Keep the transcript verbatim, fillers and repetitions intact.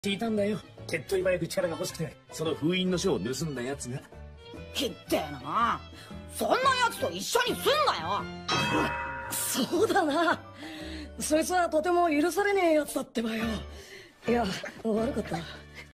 聞いたんだよ。手っ取り早く力が欲しくて、その封印の書を盗んだやつが。 ひってえな。そんなやつと一緒にすんなよ。 そうだな。そいつはとても許されねえやつだってばよ。いや、悪かった。